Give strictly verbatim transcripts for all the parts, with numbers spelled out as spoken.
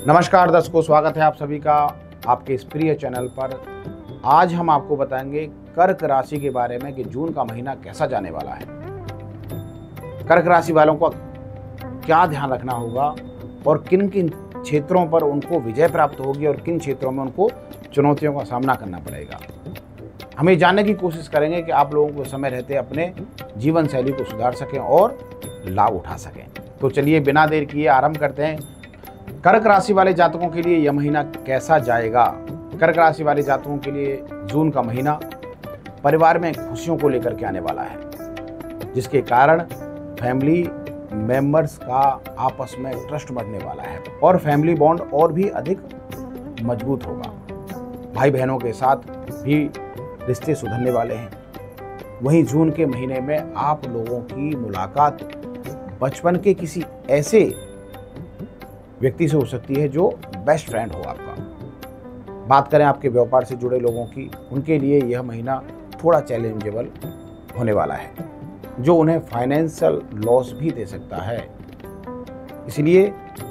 नमस्कार दर्शकों, स्वागत है आप सभी का आपके इस प्रिय चैनल पर। आज हम आपको बताएंगे कर्क राशि के बारे में कि जून का महीना कैसा जाने वाला है। कर्क राशि वालों को क्या ध्यान रखना होगा और किन किन क्षेत्रों पर उनको विजय प्राप्त होगी और किन क्षेत्रों में उनको चुनौतियों का सामना करना पड़ेगा। हम ये जानने की कोशिश करेंगे कि आप लोगों को समय रहते अपने जीवन शैली को सुधार सकें और लाभ उठा सकें। तो चलिए बिना देर किए आरंभ करते हैं। कर्क राशि वाले जातकों के लिए यह महीना कैसा जाएगा। कर्क राशि वाले जातकों के लिए जून का महीना परिवार में खुशियों को लेकर के आने वाला है, जिसके कारण फैमिली मेंबर्स का आपस में ट्रस्ट बढ़ने वाला है और फैमिली बॉन्ड और भी अधिक मजबूत होगा। भाई बहनों के साथ भी रिश्ते सुधरने वाले हैं। वहीं जून के महीने में आप लोगों की मुलाकात बचपन के किसी ऐसे व्यक्ति से हो सकती है जो बेस्ट फ्रेंड हो आपका। बात करें आपके व्यापार से जुड़े लोगों की, उनके लिए यह महीना थोड़ा चैलेंजेबल होने वाला है, जो उन्हें फाइनेंशियल लॉस भी दे सकता है। इसलिए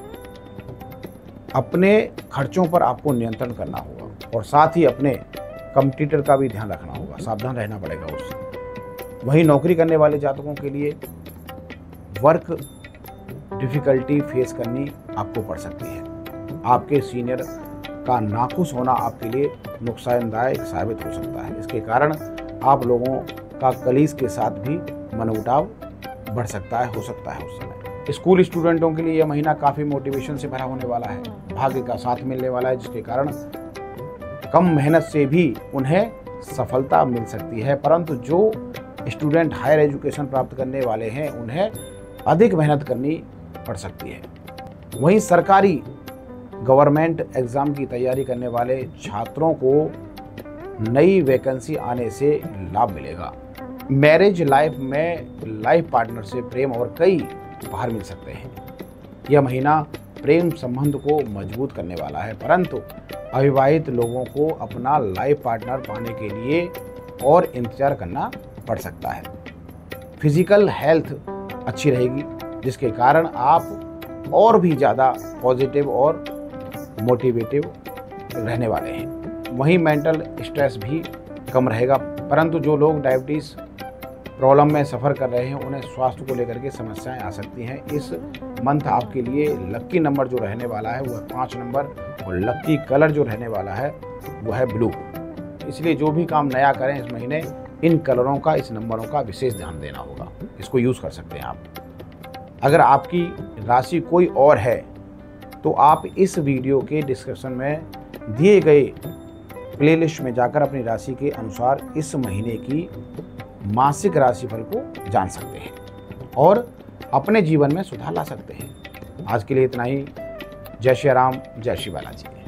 अपने खर्चों पर आपको नियंत्रण करना होगा और साथ ही अपने कंपटीटर का भी ध्यान रखना होगा, सावधान रहना पड़ेगा उससे। वहीं नौकरी करने वाले जातकों के लिए वर्क डिफिकल्टी फेस करनी आपको पड़ सकती है। आपके सीनियर का नाखुश होना आपके लिए नुकसानदायक साबित हो सकता है। इसके कारण आप लोगों का कलीग के साथ भी मनमुटाव बढ़ सकता है हो सकता है उस समय। स्कूल स्टूडेंटों के लिए यह महीना काफ़ी मोटिवेशन से भरा होने वाला है। भाग्य का साथ मिलने वाला है, जिसके कारण कम मेहनत से भी उन्हें सफलता मिल सकती है। परंतु जो स्टूडेंट हायर एजुकेशन प्राप्त करने वाले हैं, उन्हें अधिक मेहनत करनी पड़ सकती है। वहीं सरकारी गवर्नमेंट एग्जाम की तैयारी करने वाले छात्रों को नई वैकेंसी आने से लाभ मिलेगा। मैरिज लाइफ में लाइफ पार्टनर से प्रेम और कई उपहार मिल सकते हैं। यह महीना प्रेम संबंध को मजबूत करने वाला है, परंतु अविवाहित लोगों को अपना लाइफ पार्टनर पाने के लिए और इंतजार करना पड़ सकता है। फिजिकल हेल्थ अच्छी रहेगी, जिसके कारण आप और भी ज़्यादा पॉजिटिव और मोटिवेटिव रहने वाले हैं। वहीं मेंटल स्ट्रेस भी कम रहेगा, परंतु जो लोग डायबिटीज़ प्रॉब्लम में सफ़र कर रहे हैं, उन्हें स्वास्थ्य को लेकर के समस्याएं आ सकती हैं। इस मंथ आपके लिए लक्की नंबर जो रहने वाला है वह पाँच नंबर और लक्की कलर जो रहने वाला है वह है ब्लू। इसलिए जो भी काम नया करें इस महीने, इन कलरों का, इस नंबरों का विशेष ध्यान देना होगा। इसको यूज़ कर सकते हैं आप। अगर आपकी राशि कोई और है तो आप इस वीडियो के डिस्क्रिप्शन में दिए गए प्लेलिस्ट में जाकर अपनी राशि के अनुसार इस महीने की मासिक राशिफल को जान सकते हैं और अपने जीवन में सुधार ला सकते हैं। आज के लिए इतना ही। जय श्री राम, जय श्री बालाजी।